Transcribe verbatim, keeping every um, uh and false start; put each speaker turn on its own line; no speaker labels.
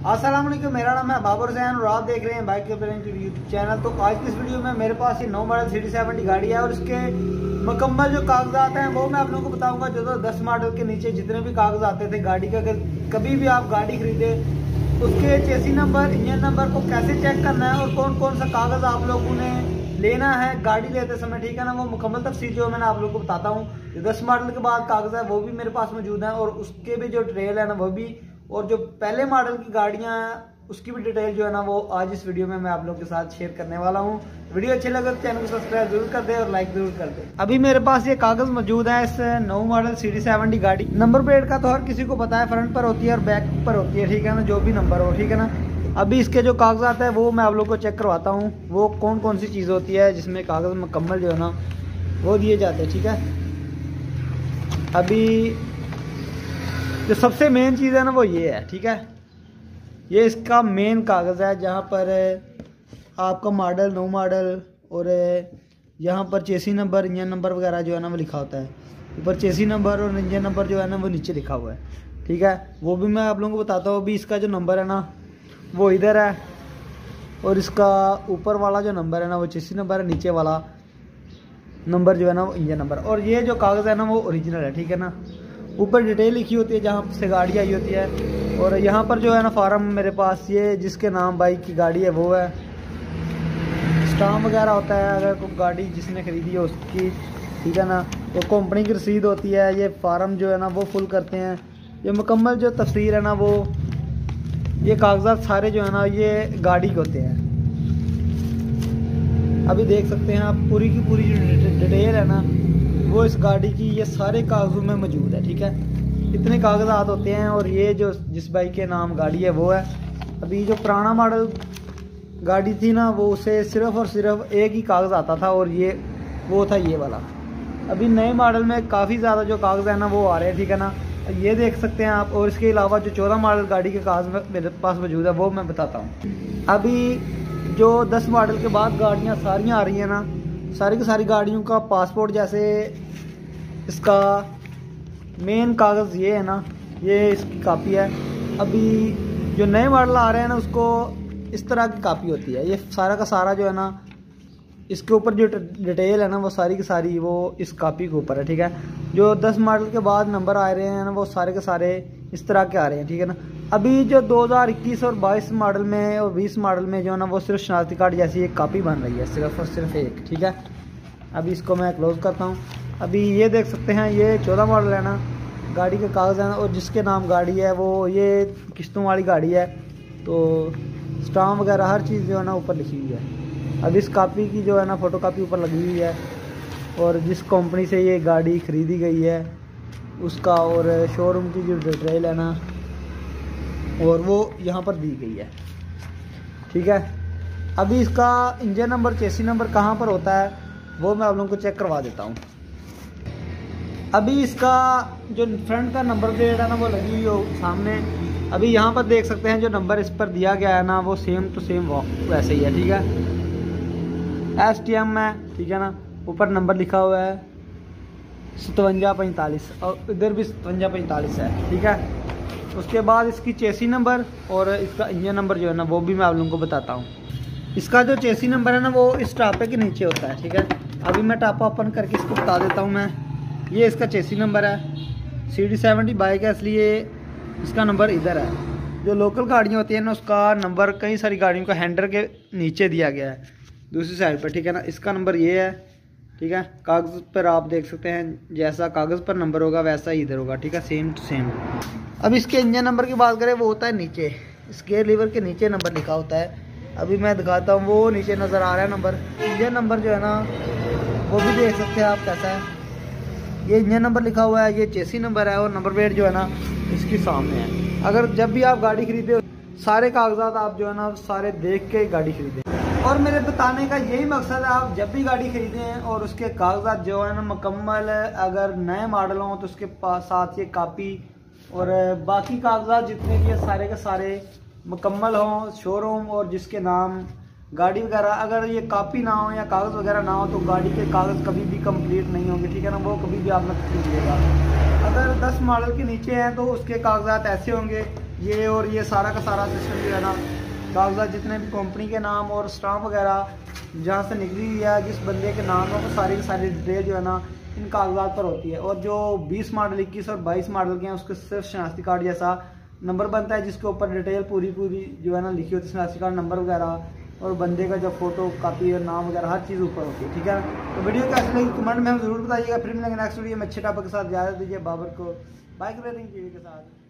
अस्सलाम वालेकुम, मेरा नाम है बाबर हुसैन और आप देख रहे हैं बाइक के यूट्यूब चैनल। तो आज की इस वीडियो में मेरे पास ये नौ मॉडल थ्री सेवेंटी गाड़ी है और इसके मुकम्मल जो कागजात हैं वो मैं आप लोगों को बताऊंगा। जो तो दस मॉडल के नीचे जितने भी कागज आते थे गाड़ी के, अगर कभी भी आप गाड़ी खरीदे उसके चेसी नंबर, इंजन नंबर को कैसे चेक करना है और कौन कौन सा कागज आप लोगों ने लेना है गाड़ी लेते समय, ठीक है ना, वो मुकम्मल तफसील जो मैंने आप लोगों को बताता हूँ। जो दस मॉडल के बाद कागज है वो भी मेरे पास मौजूद है और उसके भी जो ट्रेल है ना वो भी, और जो पहले मॉडल की गाड़ियाँ हैं उसकी भी डिटेल जो है ना वो आज इस वीडियो में मैं आप लोगों के साथ शेयर करने वाला हूँ। वीडियो अच्छे लगे तो चैनल को सब्सक्राइब जरूर कर दे और लाइक जरूर कर दे। अभी मेरे पास ये कागज मौजूद है इस नौ मॉडल सी डी सेवेंटी गाड़ी। नंबर प्लेट का तो हर किसी को पता है, फ्रंट पर होती है और बैक पर होती है, ठीक है ना, जो भी नंबर हो, ठीक है ना। अभी इसके जो कागजात है वो मैं आप लोग को चेक करवाता हूँ, वो कौन कौन सी चीज़ होती है जिसमें कागज मुकम्मल जो है ना वो दिए जाते हैं, ठीक है। अभी जो सबसे मेन चीज़ है ना वो ये है, ठीक है, ये इसका मेन कागज़ है जहाँ पर आपका मॉडल, नो मॉडल और यहाँ पर चेसी नंबर, इंजन नंबर वगैरह जो है ना वो लिखा होता है। ऊपर चेसी नंबर और इंजन नंबर जो है ना वो नीचे लिखा हुआ है, ठीक है, वो भी मैं आप लोगों को बताता हूँ। अभी इसका जो नंबर है ना वो इधर है और इसका ऊपर वाला जो नंबर है ना वो चेसी नंबर है, नीचे वाला नंबर जो है ना वो इंजन नंबर। और ये जो कागज़ है ना वो ओरिजिनल है, ठीक है ना। ऊपर डिटेल लिखी होती है जहाँ से गाड़ी आई होती है और यहाँ पर जो है ना फार्म मेरे पास ये जिसके नाम बाइक की गाड़ी है वो है। स्टाम्प वगैरह होता है अगर कोई गाड़ी जिसने खरीदी है उसकी, ठीक है ना। वो कंपनी की रसीद होती है, ये फार्म जो है ना वो फुल करते हैं। ये मुकम्मल जो तफसीर है ना वो, ये कागजात सारे जो है ना ये गाड़ी के होते हैं। अभी देख सकते हैं आप पूरी की पूरी जो डिटेल है ना वो इस गाड़ी की ये सारे कागजों में मौजूद है, ठीक है। इतने कागजात होते हैं और ये जो जिस बाइक के नाम गाड़ी है वो है। अभी जो पुराना मॉडल गाड़ी थी ना वो उसे सिर्फ और सिर्फ एक ही कागज़ आता था और ये वो था ये वाला। अभी नए मॉडल में काफ़ी ज़्यादा जो कागज़ है ना वो आ रहे हैं, ठीक है ना, ये देख सकते हैं आप। और इसके अलावा जो चौदह मॉडल गाड़ी के कागज मेरे पास मौजूद है वो मैं बताता हूँ। अभी जो दस मॉडल के बाद गाड़ियाँ सारियाँ आ रही हैं ना, सारी की सारी गाड़ियों का पासपोर्ट, जैसे इसका मेन कागज़ ये है ना, ये इसकी कापी है। अभी जो नए मॉडल आ रहे हैं ना उसको इस तरह की कापी होती है। ये सारा का सारा जो है ना इसके ऊपर जो डिटेल है ना वो सारी की सारी वो इस कापी के ऊपर है, ठीक है। जो दस मॉडल के बाद नंबर आ रहे हैं ना वो सारे के सारे इस तरह के आ रहे हैं, ठीक है ना। अभी जो दो हज़ार इक्कीस और बाईस मॉडल में और बीस मॉडल में जो है ना वो सिर्फ शनाख्ती कार्ड जैसी एक कापी बन रही है, सिर्फ और सिर्फ एक, ठीक है। अभी इसको मैं क्लोज करता हूँ। अभी ये देख सकते हैं ये चौदह मॉडल है ना गाड़ी के कागज़ हैं और जिसके नाम गाड़ी है वो ये किस्तों वाली गाड़ी है। तो स्टाम्प वगैरह हर चीज़ जो है ना ऊपर लिखी हुई है। अब इस कापी की जो है ना फ़ोटो कापी ऊपर लगी हुई है और जिस कंपनी से ये गाड़ी ख़रीदी गई है उसका और शोरूम की जो डिटेल है ना और वो यहाँ पर दी गई है, ठीक है। अभी इसका इंजन नंबर, चेसी नंबर कहाँ पर होता है वो मैं आप लोगों को चेक करवा देता हूँ। अभी इसका जो फ्रंट का नंबर प्लेट है ना वो लगी हुई हो सामने। अभी यहाँ पर देख सकते हैं जो नंबर इस पर दिया गया है ना वो सेम टू सेम वैसे ही है, ठीक है। एस टी एम है, ठीक है ना, ऊपर नंबर लिखा हुआ है सतवंजा पैंतालीस और इधर भी सतवंजा पैंतालीस है, ठीक है। उसके बाद इसकी चेसी नंबर और इसका इंजन नंबर जो है ना वो भी मैं आप लोगों को बताता हूँ। इसका जो चेसी नंबर है ना वो इस टापे के नीचे होता है, ठीक है। अभी मैं टापा ओपन करके इसको बता देता हूँ मैं। ये इसका चेसी नंबर है, सी डी सेवेंटी बाइक है इसलिए इसका नंबर इधर है। जो लोकल गाड़ियाँ होती हैं ना उसका नंबर कई सारी गाड़ियों का हैंडल के नीचे दिया गया है दूसरी साइड पर, ठीक है ना। इसका नंबर ये है, ठीक है। कागज़ पर आप देख सकते हैं जैसा कागज़ पर नंबर होगा वैसा ही इधर होगा, ठीक है, सेम टू सेम। अब इसके इंजन नंबर की बात करें वो होता है नीचे, इस गियर लीवर के नीचे नंबर लिखा होता है। अभी मैं दिखाता हूँ, वो नीचे नज़र आ रहा है नंबर। इंजन नंबर जो है ना वो भी देख सकते हैं आप कैसा है। ये इंजन नंबर लिखा हुआ है, ये चेसी नंबर है और नंबर प्लेट जो है ना इसके सामने है। अगर जब भी आप गाड़ी खरीदे सारे कागजात आप जो है ना सारे देख के गाड़ी खरीदें। और मेरे बताने का यही मकसद है, आप जब भी गाड़ी खरीदें और उसके कागजात जो है ना मुकम्मल, अगर नए मॉडल हों तो उसके पास साथ ये कापी और बाकी कागजात जितने भी सारे के सारे मुकम्मल हों, शोरूम और जिसके नाम गाड़ी वगैरह। अगर ये कापी ना हो या कागज़ वगैरह ना हो तो गाड़ी के कागज़ कभी भी कंप्लीट नहीं होंगे, ठीक है ना, वो कभी भी आप मत खरीदिएगा। अगर दस मॉडल के नीचे हैं तो उसके कागजात ऐसे होंगे ये और ये सारा का सारा सिस्टम जो है ना, कागजात जितने भी कंपनी के नाम और स्टाम्प वगैरह जहाँ से निकली हुई है जिस बंदे के नाम हो, वो सारी की सारी डिटेल जो है ना इन कागजात पर होती है। और जो बीस मॉडल, इक्कीस और बाईस मॉडल के हैं उसके सिर्फ शनाख्ती कार्ड जैसा नंबर बनता है, जिसके ऊपर डिटेल पूरी पूरी जो है ना लिखी होती है, शनाख्ती कार्ड नंबर वगैरह और बंदे का जो फोटो कापी और नाम वगैरह हर चीज़ ऊपर होती है। ठीक है, तो वीडियो कैसी लगी कमेंट में हम जरूर बताइएगा। फिर मिलेंगे नेक्स्ट वीडियो में अच्छे टॉपिक के साथ। इजाज़त दीजिए बाबर को बाइक रेटिंग टीवी के साथ।